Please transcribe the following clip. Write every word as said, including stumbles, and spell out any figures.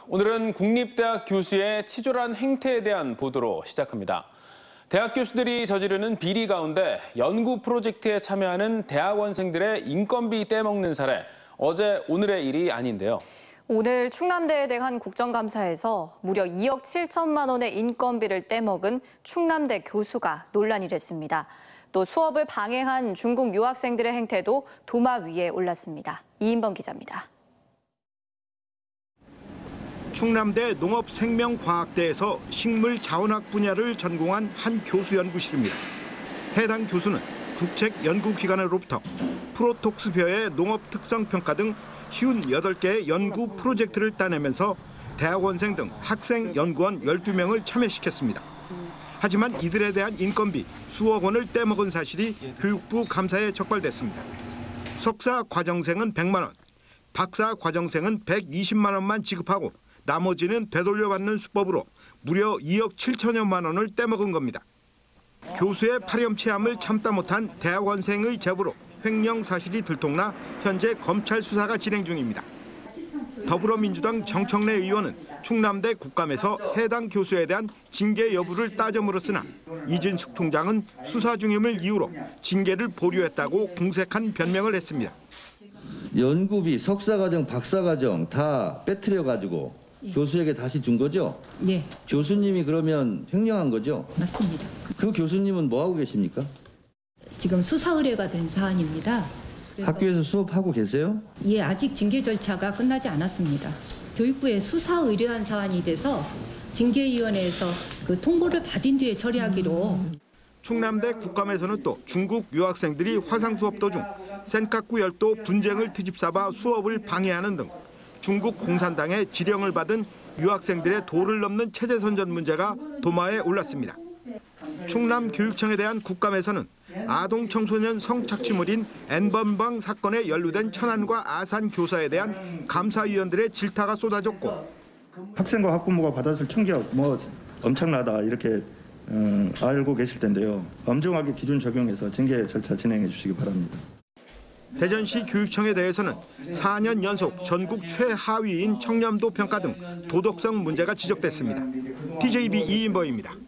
오늘은 국립대학 교수의 치졸한 행태에 대한 보도로 시작합니다. 대학 교수들이 저지르는 비리 가운데 연구 프로젝트에 참여하는 대학원생들의 인건비 떼먹는 사례, 어제 오늘의 일이 아닌데요. 오늘 충남대에 대한 국정감사에서 무려 이억 칠천만 원의 인건비를 떼먹은 충남대 교수가 논란이 됐습니다. 또 수업을 방해한 중국 유학생들의 행태도 도마 위에 올랐습니다. 이인범 기자입니다. 충남대 농업생명과학대에서 식물자원학 분야를 전공한 한 교수 연구실입니다. 해당 교수는 국책연구기관으로부터 프로톡스표의 농업특성평가 등 오십팔 개의 연구 프로젝트를 따내면서 대학원생 등 학생 연구원 열두 명을 참여시켰습니다. 하지만 이들에 대한 인건비 수억 원을 떼먹은 사실이 교육부 감사에 적발됐습니다. 석사 과정생은 백만 원, 박사 과정생은 백이십만 원만 지급하고 나머지는 되돌려받는 수법으로 무려 이억 칠천여만 원을 떼먹은 겁니다. 교수의 파렴치함을 참다 못한 대학원생의 제보로 횡령 사실이 들통나 현재 검찰 수사가 진행 중입니다. 더불어민주당 정청래 의원은 충남대 국감에서 해당 교수에 대한 징계 여부를 따져 물었으나 이진숙 총장은 수사 중임을 이유로 징계를 보류했다고 공색한 변명을 했습니다. 연구비, 석사과정, 박사과정 다 빼트려가지고 예. 교수에게 다시 준 거죠? 네. 교수님이 그러면 횡령한 거죠? 맞습니다. 그 교수님은 뭐 하고 계십니까? 지금 수사 의뢰가 된 사안입니다. 학교에서 수업하고 계세요? 예, 아직 징계 절차가 끝나지 않았습니다. 교육부에 수사 의뢰한 사안이 돼서 징계위원회에서 그 통보를 받은 뒤에 처리하기로. 음. 충남대 국감에서는 또 중국 유학생들이 화상 수업 도중 센카쿠 열도 분쟁을 트집삼아 수업을 방해하는 등 중국 공산당의 지령을 받은 유학생들의 도를 넘는 체제 선전 문제가 도마에 올랐습니다. 충남교육청에 대한 국감에서는 아동 청소년 성착취물인 N번방 사건에 연루된 천안과 아산 교사에 대한 감사위원들의 질타가 쏟아졌고 학생과 학부모가 받았을 충격 뭐 엄청나다 이렇게 음, 알고 계실 텐데요. 엄정하게 기준 적용해서 징계 절차 진행해 주시기 바랍니다. 대전시 교육청에 대해서는 사 년 연속 전국 최하위인 청렴도 평가 등 도덕성 문제가 지적됐습니다. 티제이비 이인범입니다.